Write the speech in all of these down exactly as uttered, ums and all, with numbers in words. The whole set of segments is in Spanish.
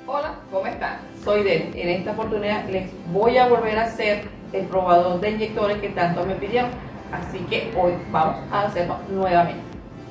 Hola, ¿cómo están? Soy Del. En esta oportunidad les voy a volver a hacer el probador de inyectores que tanto me pidieron. Así que hoy vamos a hacerlo nuevamente.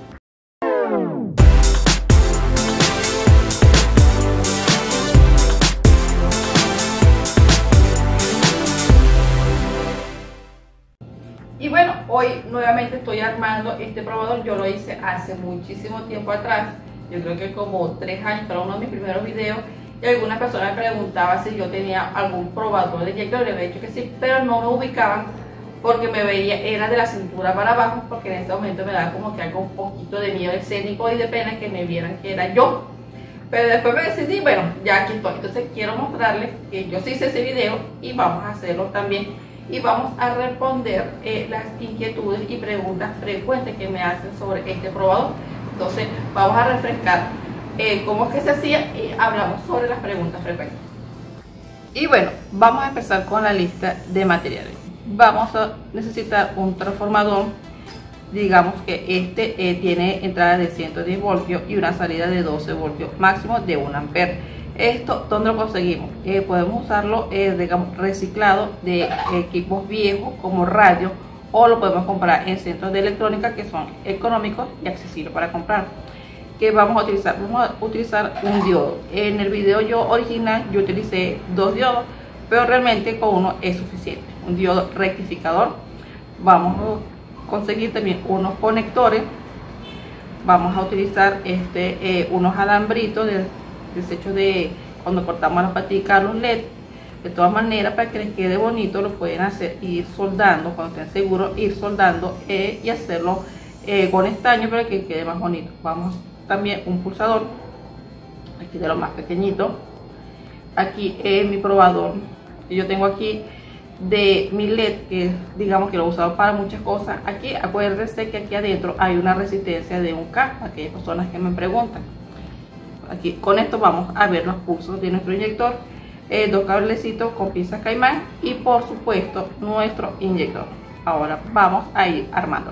Y bueno, hoy nuevamente estoy armando este probador. Yo lo hice hace muchísimo tiempo atrás. Yo creo que como tres años, para uno de mis primeros videos. Y algunas personas me preguntaban si yo tenía algún probador de inyector. Le había dicho que sí, pero no me ubicaban porque me veía, era de la cintura para abajo, porque en ese momento me daba como que algo un poquito de miedo escénico y de pena que me vieran que era yo. Pero después me decidí, bueno, ya aquí estoy. Entonces quiero mostrarles que yo sí hice ese video y vamos a hacerlo también. Y vamos a responder eh, las inquietudes y preguntas frecuentes que me hacen sobre este probador. Entonces vamos a refrescar eh, cómo es que se hacía y hablamos sobre las preguntas frecuentes. Y bueno, vamos a empezar con la lista de materiales. Vamos a necesitar un transformador. Digamos que este eh, tiene entrada de ciento diez voltios y una salida de doce voltios máximo de un ampere. Esto, ¿dónde lo conseguimos? Eh, podemos usarlo, eh, digamos, reciclado de equipos viejos como radio, o lo podemos comprar en centros de electrónica que son económicos y accesibles para comprar. ¿Qué vamos a utilizar? Vamos a utilizar un diodo. En el video yo original yo utilicé dos diodos, pero realmente con uno es suficiente. Un diodo rectificador. Vamos a conseguir también unos conectores. Vamos a utilizar este, eh, unos alambritos de desecho de cuando cortamos las paticas, los L E D. De todas maneras, para que les quede bonito, lo pueden hacer, ir soldando cuando estén seguros, ir soldando eh, y hacerlo eh, con estaño para que quede más bonito. Vamos también un pulsador, aquí de lo más pequeñito. Aquí es eh, mi probador que yo tengo aquí de mi L E D, que digamos que lo he usado para muchas cosas. Aquí acuérdense que aquí adentro hay una resistencia de un K, para aquellas personas que me preguntan. Aquí con esto vamos a ver los pulsos de nuestro inyector, eh, dos cablecitos con pinzas caimán y por supuesto nuestro inyector. Ahora vamos a ir armándolo.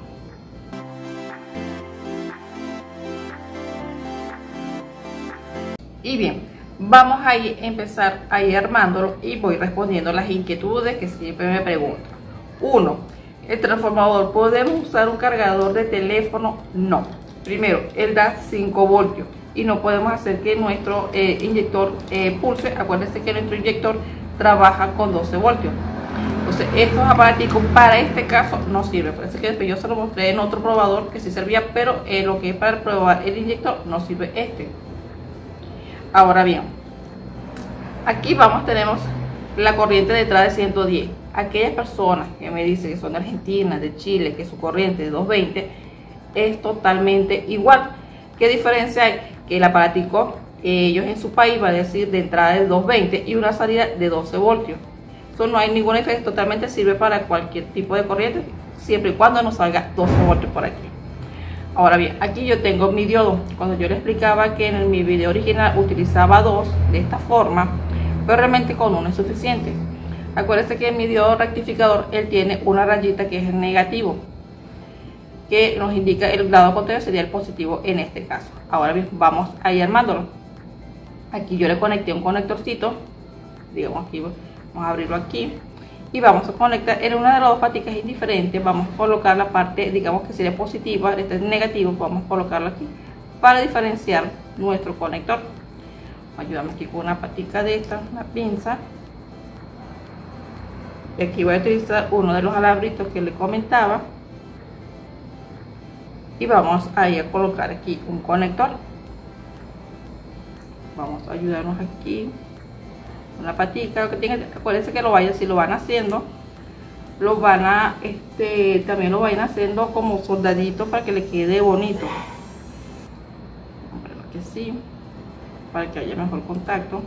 Y bien, vamos a ir, empezar a ir armándolo y voy respondiendo las inquietudes que siempre me preguntan. Uno, el transformador, ¿podemos usar un cargador de teléfono? No. Primero, él da cinco voltios. Y no podemos hacer que nuestro eh, inyector eh, pulse. Acuérdense que nuestro inyector trabaja con doce voltios. Entonces estos aparaticos para este caso no sirven. Parece que después yo se lo mostré en otro probador que sí servía, pero eh, lo que es para probar el inyector no sirve este. Ahora bien, aquí vamos, tenemos la corriente detrás de ciento diez. Aquellas personas que me dicen que son de Argentina, de Chile, que su corriente de doscientos veinte es totalmente igual. ¿Qué diferencia hay? Que el aparatico, ellos en su país va a decir de entrada de doscientos veinte y una salida de doce voltios. Eso no hay ningún efecto, totalmente sirve para cualquier tipo de corriente, siempre y cuando nos salga doce voltios por aquí. Ahora bien, aquí yo tengo mi diodo. Cuando yo le explicaba que en mi video original utilizaba dos de esta forma, pero realmente con uno es suficiente. Acuérdense que en mi diodo rectificador él tiene una rayita que es el negativo, que nos indica el lado contrario, sería el positivo en este caso. Ahora bien, vamos a ir armándolo. Aquí yo le conecté un conectorcito, digamos aquí, vamos a abrirlo aquí y vamos a conectar en una de las dos paticas indiferentes. Vamos a colocar la parte, digamos que sería positiva, este es negativo, vamos a colocarlo aquí para diferenciar nuestro conector. Ayúdame aquí con una patica de esta, una pinza, y aquí voy a utilizar uno de los alambritos que le comentaba. Y vamos a ir a colocar aquí un conector. Vamos a ayudarnos aquí una patica que tiene. Acuérdense que lo vayan, si lo van haciendo, lo van a este también lo vayan haciendo como soldaditos para que le quede bonito. Vamos a ponerlo aquí así para que haya mejor contacto.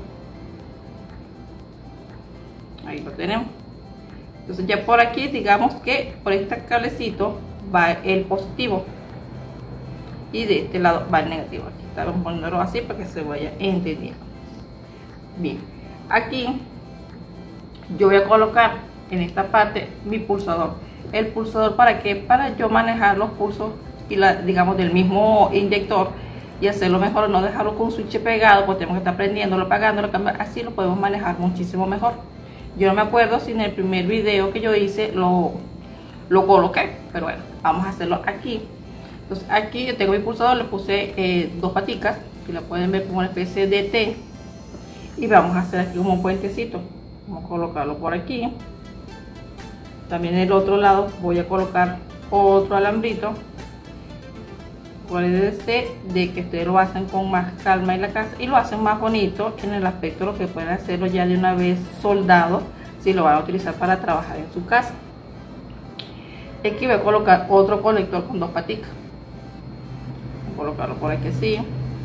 Ahí lo tenemos. Entonces ya por aquí, digamos que por este cablecito va el positivo y de este lado va el negativo. Aquí estamos poniéndolo así para que se vaya entendiendo. Bien, aquí yo voy a colocar en esta parte mi pulsador. El pulsador, ¿para qué? Para yo manejar los pulsos y la, digamos, del mismo inyector y hacerlo mejor, no dejarlo con un switch pegado, pues tenemos que estar prendiéndolo, apagándolo, así lo podemos manejar muchísimo mejor. Yo no me acuerdo si en el primer video que yo hice lo, lo coloqué, pero bueno, vamos a hacerlo aquí. Entonces aquí yo tengo mi pulsador, le puse eh, dos paticas, que la pueden ver como una especie de T, y vamos a hacer aquí como un puentecito. Vamos a colocarlo por aquí. También en el otro lado voy a colocar otro alambrito. Acuérdense de que ustedes lo hacen con más calma en la casa y lo hacen más bonito en el aspecto de lo que pueden hacerlo ya de una vez soldado, si lo van a utilizar para trabajar en su casa. Aquí voy a colocar otro conector con dos paticas. Voy a colocarlo por aquí así,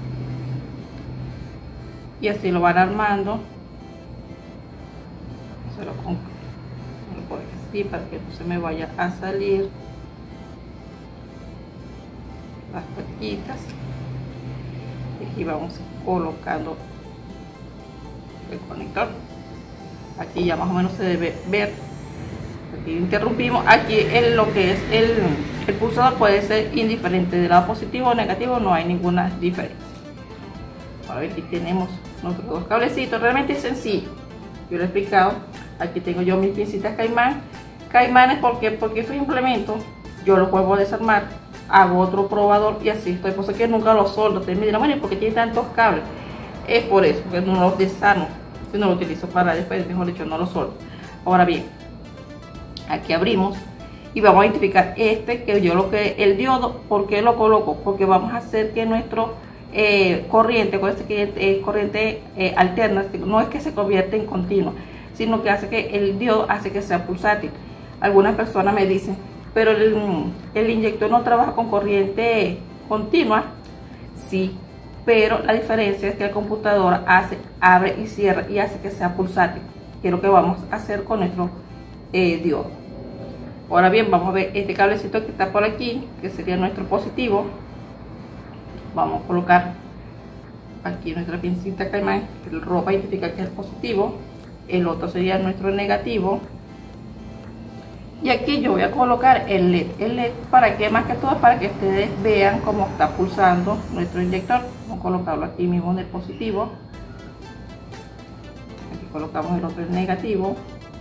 y así lo van armando. Se lo pongo por aquí así para que no se me vaya a salir las patitas. Y aquí vamos colocando el conector. Aquí ya más o menos se debe ver. Aquí interrumpimos. Aquí en lo que es el, el pulsador puede ser indiferente, del lado positivo o negativo, no hay ninguna diferencia. Ahora aquí tenemos nuestros dos cablecitos. Realmente es sencillo, yo lo he explicado. Aquí tengo yo mis pincitas Caimán. Caimanes, ¿por qué? Porque estos implementos yo los puedo desarmar, hago otro probador y así estoy. Por eso que nunca los soldo. Ustedes me dirán, bueno, ¿por qué tiene tantos cables? Es por eso, porque no los desarmo, si no lo utilizo para después, mejor dicho, no los soldo. Ahora bien, aquí abrimos y vamos a identificar este, que yo lo que el diodo. ¿Por qué lo coloco? Porque vamos a hacer que nuestro eh, corriente, con este que es corriente eh, alterna, no es que se convierta en continuo, sino que hace que el diodo hace que sea pulsátil. Algunas personas me dicen, pero el, el inyector no trabaja con corriente continua. Sí, pero la diferencia es que el computador hace, abre y cierra y hace que sea pulsátil, que es lo que vamos a hacer con nuestro eh, diodo. Ahora bien, vamos a ver este cablecito que está por aquí, que sería nuestro positivo. Vamos a colocar aquí nuestra pincita Caimán, que el ropa identifica que es el positivo. El otro sería nuestro negativo. Y aquí yo voy a colocar el L E D. El L E D, ¿para qué? Más que todo para que ustedes vean cómo está pulsando nuestro inyector. Vamos a colocarlo aquí mismo en el positivo. Aquí colocamos el otro, el negativo.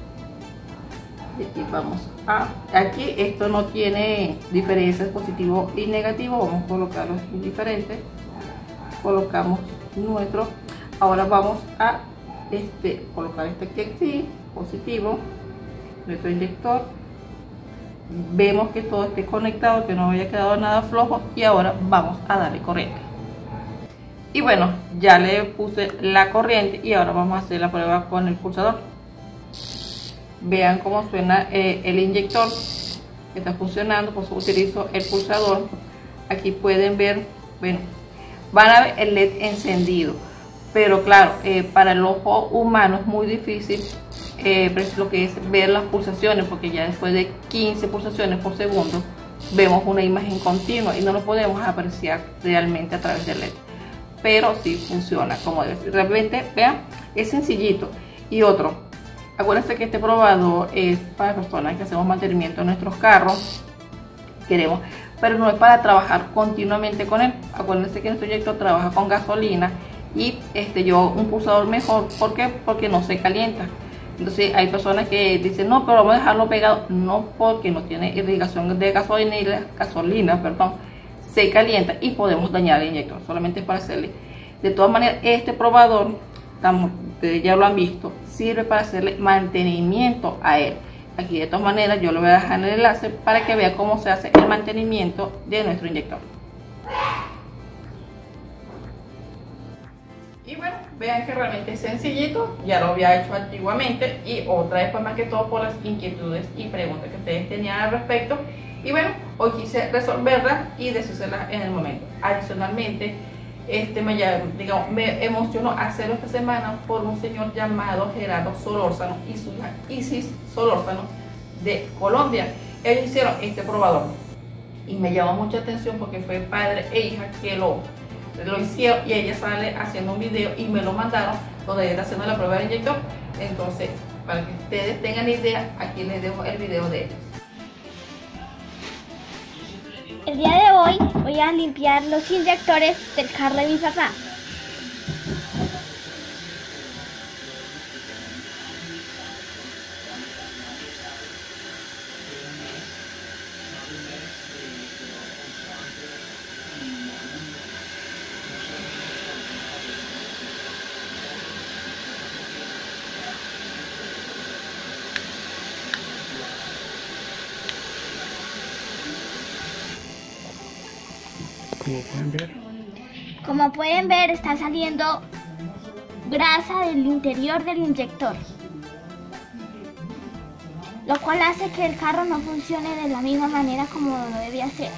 Y aquí vamos a... Aquí esto no tiene diferencias positivo y negativo. Vamos a colocarlo indiferente. Colocamos nuestro. Ahora vamos a este, colocar este aquí, aquí positivo, nuestro inyector. Vemos que todo esté conectado, que no haya quedado nada flojo, y ahora vamos a darle corriente. Y bueno, ya le puse la corriente y ahora vamos a hacer la prueba con el pulsador. Vean cómo suena eh, el inyector, que está funcionando. Pues utilizo el pulsador. Aquí pueden ver, bueno, van a ver el L E D encendido, pero claro, eh, para el ojo humano es muy difícil eh, lo que es ver las pulsaciones, porque ya después de quince pulsaciones por segundo vemos una imagen continua y no lo podemos apreciar realmente a través del L E D, pero sí funciona como debe ser. Realmente, vean, es sencillito. Y otro, acuérdense que este probador es para personas que hacemos mantenimiento en nuestros carros, queremos, pero no es para trabajar continuamente con él. Acuérdense que nuestro inyector trabaja con gasolina y este yo un pulsador mejor. ¿Por qué? Porque no se calienta. Entonces hay personas que dicen, no, pero vamos a dejarlo pegado. No, porque no tiene irrigación de gasolina, gasolina perdón, se calienta y podemos dañar el inyector. Solamente es para hacerle. De todas maneras, este probador, ustedes ya lo han visto, sirve para hacerle mantenimiento a él. Aquí de todas maneras yo le voy a dejar el enlace para que vea cómo se hace el mantenimiento de nuestro inyector. Y bueno, vean que realmente es sencillito, ya lo había hecho antiguamente, y otra vez pues más que todo por las inquietudes y preguntas que ustedes tenían al respecto. Y bueno, hoy quise resolverlas y deshacerlas en el momento. Adicionalmente, este me, digamos, me emocionó hacerlo esta semana por un señor llamado Gerardo Solórzano y su hija Isis Solórzano de Colombia. Ellos hicieron este probador y me llamó mucha atención porque fue padre e hija que lo, lo hicieron, y ella sale haciendo un video y me lo mandaron donde ella está haciendo la prueba del inyector. Entonces, para que ustedes tengan idea, aquí les dejo el video de ellos. El día de hoy voy a limpiar los inyectores del carro de mi papá. Como pueden ver, Como pueden ver, está saliendo grasa del interior del inyector, lo cual hace que el carro no funcione de la misma manera como lo debe hacer.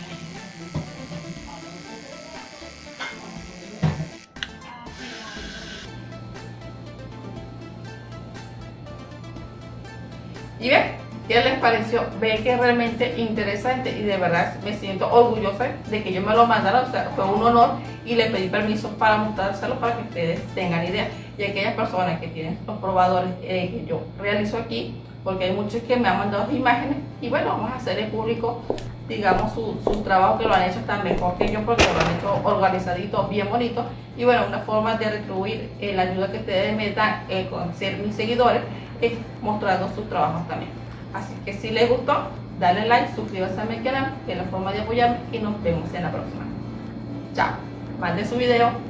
Y ven, ¿qué les pareció? Ve que es realmente interesante y de verdad me siento orgullosa de que ellos me lo mandaron. O sea, fue un honor y le pedí permiso para mostrárselo para que ustedes tengan idea. Y aquellas personas que tienen los probadores eh, que yo realizo aquí, porque hay muchos que me han mandado imágenes y bueno, vamos a hacerle público, digamos, su, su trabajo, que lo han hecho tan mejor que yo, porque lo han hecho organizadito, bien bonito. Y bueno, una forma de retribuir eh, la ayuda que ustedes me dan eh, con ser mis seguidores es mostrando sus trabajos también. Así que si les gustó, dale like, suscríbanse a mi canal, que es la forma de apoyarme, y nos vemos en la próxima. Chao, manden su video.